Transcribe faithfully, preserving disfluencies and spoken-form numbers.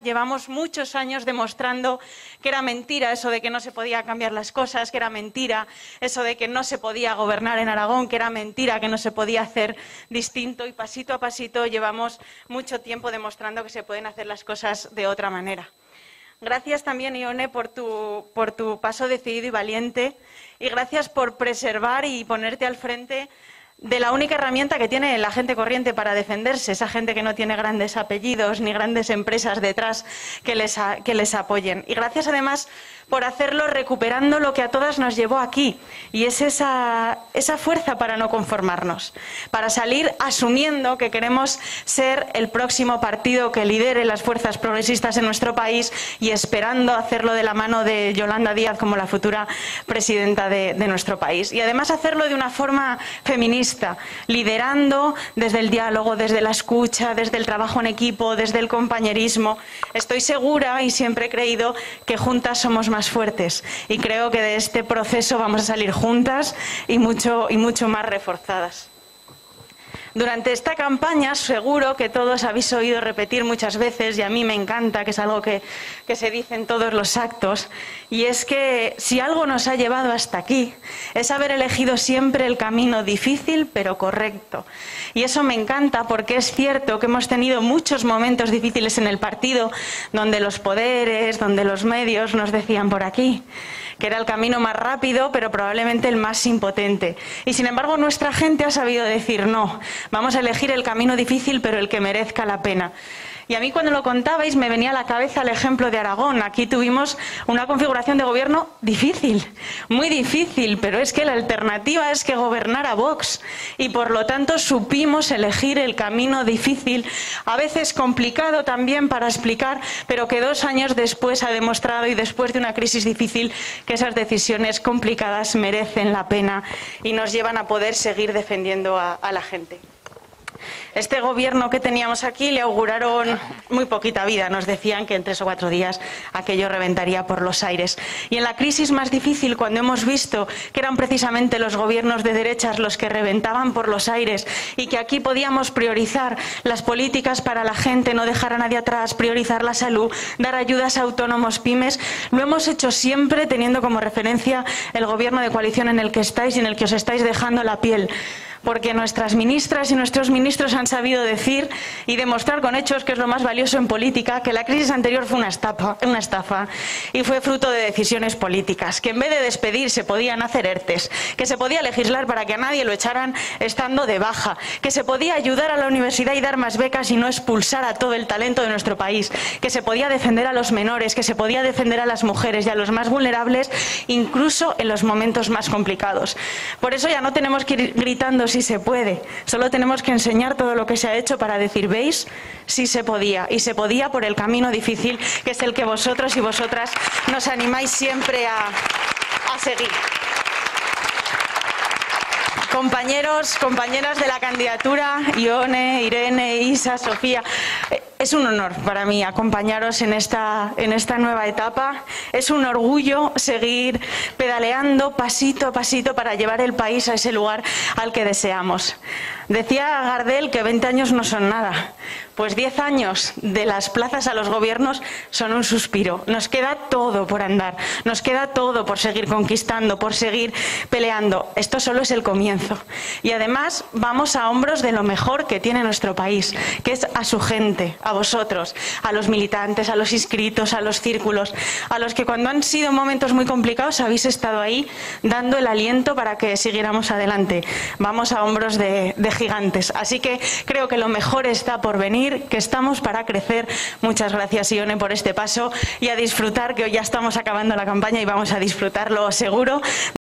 Llevamos muchos años demostrando que era mentira eso de que no se podía cambiar las cosas, que era mentira eso de que no se podía gobernar en Aragón, que era mentira que no se podía hacer distinto, y pasito a pasito llevamos mucho tiempo demostrando que se pueden hacer las cosas de otra manera. Gracias también, Ione, por tu, por tu paso decidido y valiente, y gracias por preservar y ponerte al frente de la única herramienta que tiene la gente corriente para defenderse, esa gente que no tiene grandes apellidos ni grandes empresas detrás que les, a, que les apoyen. Y gracias además por hacerlo recuperando lo que a todas nos llevó aquí, y es esa, esa fuerza para no conformarnos, para salir asumiendo que queremos ser el próximo partido que lidere las fuerzas progresistas en nuestro país, y esperando hacerlo de la mano de Yolanda Díaz como la futura presidenta de, de nuestro país. Y además hacerlo de una forma feminista, liderando desde el diálogo, desde la escucha, desde el trabajo en equipo, desde el compañerismo. Estoy segura y siempre he creído que juntas somos más fuertes, y creo que de este proceso vamos a salir juntas y mucho, y mucho más reforzadas. Durante esta campaña seguro que todos habéis oído repetir muchas veces, y a mí me encanta, que es algo que, que se dice en todos los actos, y es que si algo nos ha llevado hasta aquí es haber elegido siempre el camino difícil pero correcto. Y eso me encanta, porque es cierto que hemos tenido muchos momentos difíciles en el partido, donde los poderes, donde los medios nos decían por aquí que era el camino más rápido, pero probablemente el más impotente. Y sin embargo nuestra gente ha sabido decir no, vamos a elegir el camino difícil, pero el que merezca la pena. Y a mí, cuando lo contabais, me venía a la cabeza el ejemplo de Aragón. Aquí tuvimos una configuración de gobierno difícil, muy difícil, pero es que la alternativa es que gobernara Vox, y por lo tanto supimos elegir el camino difícil, a veces complicado también para explicar, pero que dos años después ha demostrado, y después de una crisis difícil, que esas decisiones complicadas merecen la pena y nos llevan a poder seguir defendiendo a, a la gente. Este gobierno que teníamos aquí le auguraron muy poquita vida. Nos decían que en tres o cuatro días aquello reventaría por los aires. Y en la crisis más difícil, cuando hemos visto que eran precisamente los gobiernos de derechas los que reventaban por los aires, y que aquí podíamos priorizar las políticas para la gente, no dejar a nadie atrás, priorizar la salud, dar ayudas a autónomos, pymes, lo hemos hecho siempre teniendo como referencia el gobierno de coalición en el que estáis y en el que os estáis dejando la piel. Porque nuestras ministras y nuestros ministros han sabido decir y demostrar con hechos, que es lo más valioso en política, que la crisis anterior fue una estafa, una estafa y fue fruto de decisiones políticas, que en vez de despedir se podían hacer ERTEs, que se podía legislar para que a nadie lo echaran estando de baja, que se podía ayudar a la universidad y dar más becas y no expulsar a todo el talento de nuestro país, que se podía defender a los menores, que se podía defender a las mujeres y a los más vulnerables, incluso en los momentos más complicados. Por eso ya no tenemos que ir gritando sí se puede, solo tenemos que enseñar todo lo que se ha hecho para decir, ¿veis? Sí se podía, y se podía por el camino difícil, que es el que vosotros y vosotras nos animáis siempre a, a seguir. Compañeros, compañeras de la candidatura, Ione, Irene, Isa, Sofía, es un honor para mí acompañaros en esta, en esta nueva etapa. Es un orgullo seguir pedaleando pasito a pasito para llevar el país a ese lugar al que deseamos. Decía Gardel que veinte años no son nada. Pues diez años de las plazas a los gobiernos son un suspiro. Nos queda todo por andar, nos queda todo por seguir conquistando, por seguir peleando. Esto solo es el comienzo. Y además vamos a hombros de lo mejor que tiene nuestro país, que es a su gente, a vosotros, a los militantes, a los inscritos, a los círculos, a los que cuando han sido momentos muy complicados habéis estado ahí dando el aliento para que siguiéramos adelante. Vamos a hombros de, de gigantes. Así que creo que lo mejor está por venir, que estamos para crecer. Muchas gracias, Ione, por este paso, y a disfrutar, que hoy ya estamos acabando la campaña y vamos a disfrutarlo seguro.